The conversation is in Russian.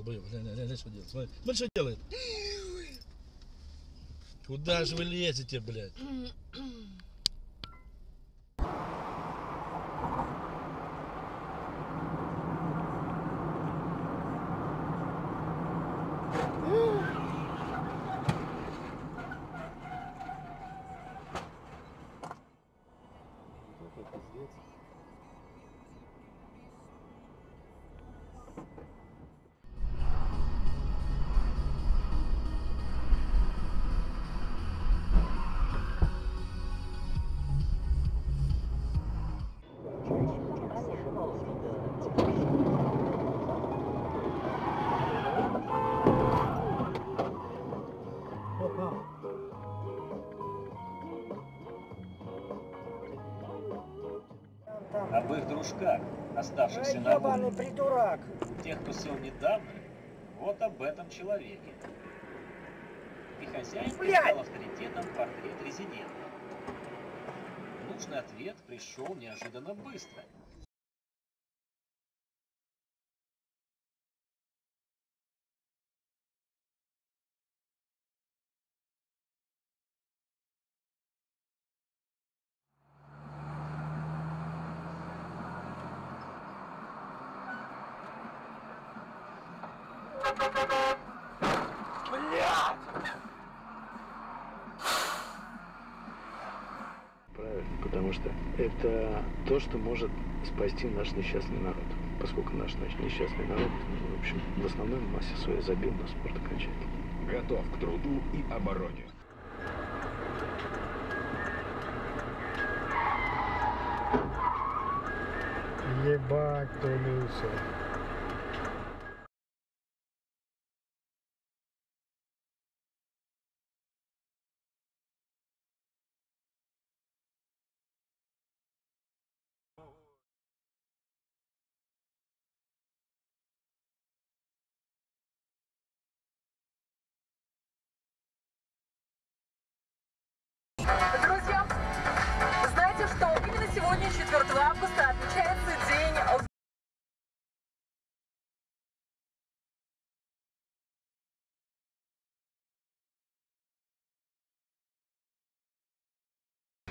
долбоёб. Глянь, что делает. Смотри, смотри, что делает. Куда же вы лезете, блядь? Об их дружках, оставшихся на воле. Придурак! Тех, кто сел недавно, вот об этом человеке. И хозяин придал авторитетом портрет резидента. Нужный ответ пришел неожиданно быстро. Правильно, потому что это то, что может спасти наш несчастный народ. Поскольку наш несчастный народ, в общем, в основной массе своей забил на спорт окончательно. Готов к труду и обороне. Ебать, Толюся.